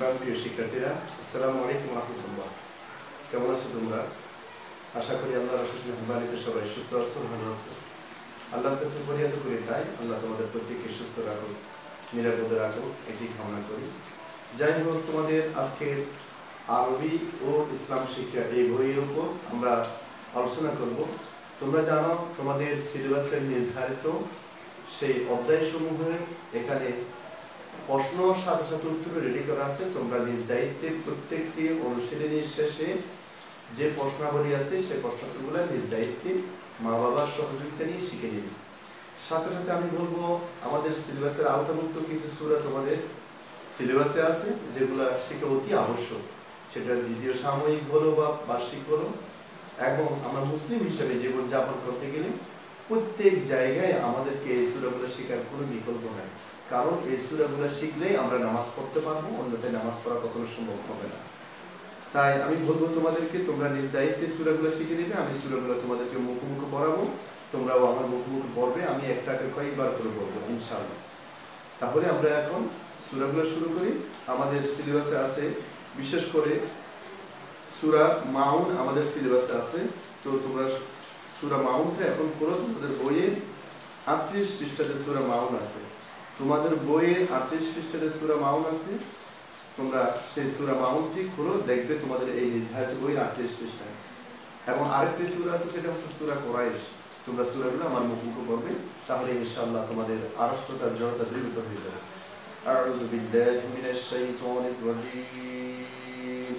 প্রিয় শিক্ষার্থীরা, আসসালামু আলাইকুম ওয়া রাহমাতুল্লাহ। কেমন আছো তোমরা? আশা করি আল্লাহর অশেষ মেহেরবানিতে সবাই সুস্থ আছো, ভালো আছো। আল্লাহর কাছে ফরিয়াদ করি তাই আল্লাহ তোমাদের প্রত্যেককে সুস্থ রাখুক, নিরাপদে রাখুক, এটি কামনা করি। যাই হোক, তোমাদের আজকে আরবি ও ইসলাম শিক্ষা এই বইয়ের উপর আমরা আলোচনা করব। তোমরা জানো তোমাদের সিলেবাসের নির্ধারিত সেই অধ্যায়সমূহে এখানে প্রশ্ন সাথে সাথে উত্তর রেডি করা আছে। তোমরা নিজ দায়িত্বে প্রত্যেকটি অনুশীলনীর শেষে যে প্রশ্নাবলী আছে সেই প্রশ্নগুলো নিজ দায়িত্বে মা বাবার সহযোগিতা নিয়ে শিখে নিবে। সাথে সাথে আমি বলবো, আমাদের সিলেবাসের আওতাভুক্ত কিছু সূরা তোমাদের সিলেবাসে আছে যেগুলো শিখা অতি আবশ্যক, সেটা দ্বিতীয় সাময়িক বলো বা বার্ষিক বলো। এবং আমরা মুসলিম হিসেবে জীবনযাপন করতে গেলে প্রত্যেক জায়গায় আমাদেরকে এই সূরাগুলো শেখার কোনো বিকল্প নাই, কারণ এই সূরাগুলো শিখলেই আমরা নামাজ পড়তে পারবো, অন্যথায় নামাজ পড়া কখনো সম্ভব হবে না। তাই আমি বলবো তোমাদেরকে, তোমরা নিজ দায়িত্বে সূরাগুলো শিখে নিবে। আমি সূরাগুলো তোমাদেরকে মুখোমুখি পড়াবো, তোমরাও আমার মুখোমুখি পড়বে। আমি একটাকে কয়েকবার করে বলবো ইনশাআল্লাহ। তাহলে আমরা এখন সূরাগুলো শুরু করি। আমাদের সিলেবাসে আছে বিশেষ করে সূরা মাউন, আমাদের সিলেবাসে আছে। তো তোমরা সূরা মাউনটা এখন পড়ো। তোমাদের বইয়ে 38 পৃষ্ঠাতে সূরা মাউন আছে। তোমাদের বইয়ে 38 পৃষ্ঠাতে সূরা মাউন আছে। তোমরা সেই সূরা মাউনটি খুলো, দেখবে তোমাদের এই নির্ধারিত বই 38 পৃষ্ঠায়। এবং আরেকটি সূরা আছে, সেটা হচ্ছে সূরা কুরাইশ। তোমরা সূরাগুলো আমার মুখোমুখি পড়বে, তাহলে ইনশাআল্লাহ তোমাদের আরষ্টতা জড়তা দূরীভূত হয়ে যাবে। আউযু বিল্লাহি মিনাশ শাইতানির রাজীম।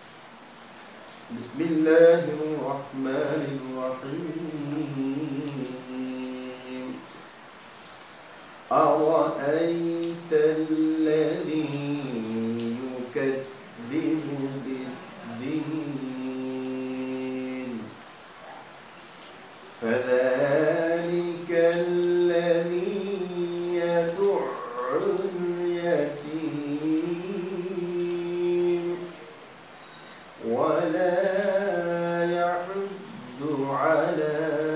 বিসমিল্লাহির রাহমানির রাহিম। أرأيت الذي يكذب بالدين فذلك الذي يدع اليتيم ولا يحض على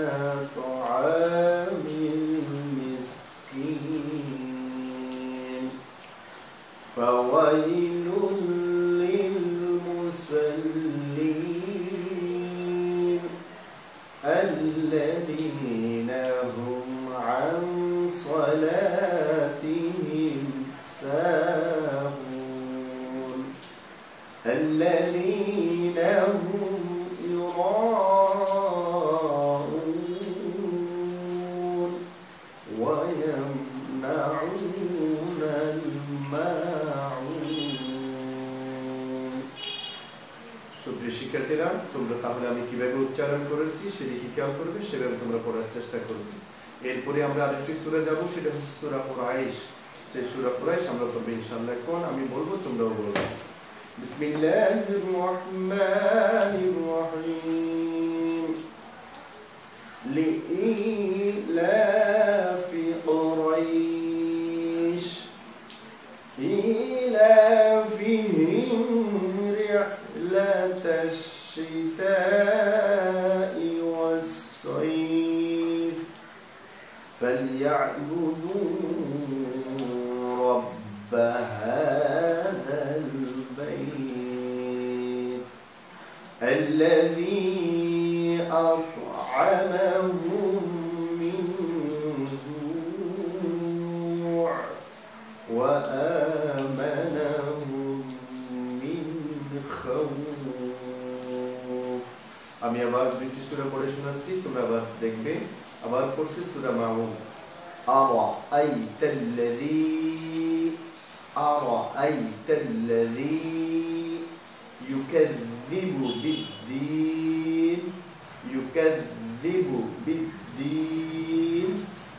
فويل للمصلين الذين هم عن صلاتهم ساهون الذين هم يراءون ويمنعون الماعون। সুপ্রিয় শিক্ষার্থীরা, তোমরা তাহলে আমি কিভাবে উচ্চারণ করেছি সেদিকে খেয়াল করবে, সেভাবে তোমরা পড়ার চেষ্টা করবে। এরপরে আমরা আরেকটি সূরা যাব, সেটা হচ্ছে সূরা কুরাইশ। সেই সূরা কুরাইশ আমরা পড়বো ইনশাআল্লাহ। এখন আমি বলবো, তোমরাও বলবে। বিসমিল্লাহির রাহমানির রাহিম। লিইলাফি কুরাইশ إيلافهم رحلة الشتاء والصيف فليعبدوا رب هذا البيت الذي أطعمهم من جوع আমি আবার দুইটি সূরা পড়ে শোনাচ্ছি, তোমরা আবার দেখবে। আবার পড়ছি সূরা মাউন। আরাআইতাল্লাযী ইউকাযযিবু বিদ্দীন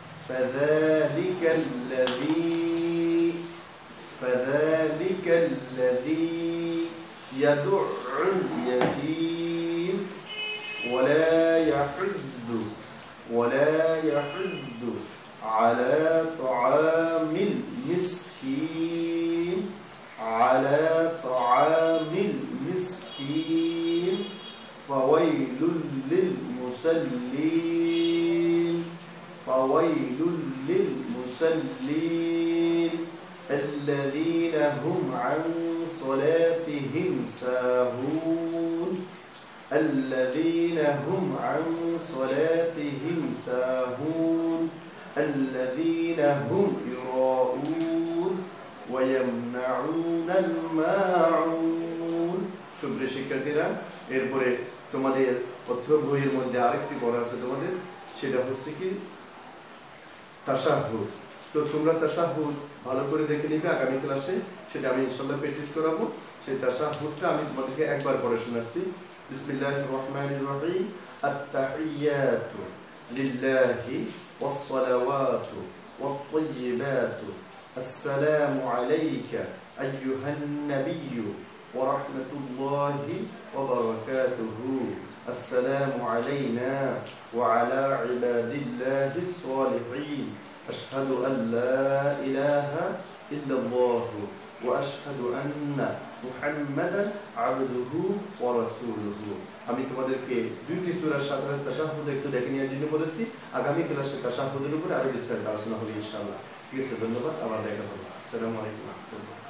فذلك الذي يدع اليتيم ولا يحض على طعام المسكين فويل للمصلين الذين هم عن صلاتهم ساهون الذين هم عن صلاتهم ساهون الذين هم يراءون ويمنعون الماعون সুপ্রিয় শিক্ষার্থীরা এরপরে তোমাদের পত্র বইয়ের মধ্যে আরেকটি পড়া আছে তোমাদের সেটা হচ্ছে কি তাশাহুদ তো তোমরা তাশাহুদ ভালো করে দেখে নিবে আগামী ক্লাসে সেটা আমি ইনশাআল্লাহ প্র্যাকটিস করাবো সেই তাশাহুদটা আমি তোমাদেরকে একবার পড়ে শোনাচ্ছি বিসমিল্লাহির রহমানির রহিম আত-তাহিয়াতু লিল্লাহি ওয়াস-সালাওয়াতু ওয়াত-তাইয়্যিবাতু আসসালামু আলাইকা আইয়ুহান নাবিয়্যু ওয়া রাহমাতুল্লাহি ওয়া বারাকাতুহু السلام علينا وعلى عباد الله الصالحين أشهد أن لا إله إلا الله وأشهد أن محمدا عبده ورسوله আমি তোমাদেরকে দুইটি সূরার সাথে তাশাহুদ একটু দেখে নেওয়ার জন্য বলেছি আগামী ক্লাসে তাশাহুদের উপর আরো বিস্তারিত আলোচনা হবে ইনশাআল্লাহ ঠিক আছে ধন্যবাদ আবার দেখা হবে আসসালামু আলাইকুম ওয়া রাহমাতুল্লাহ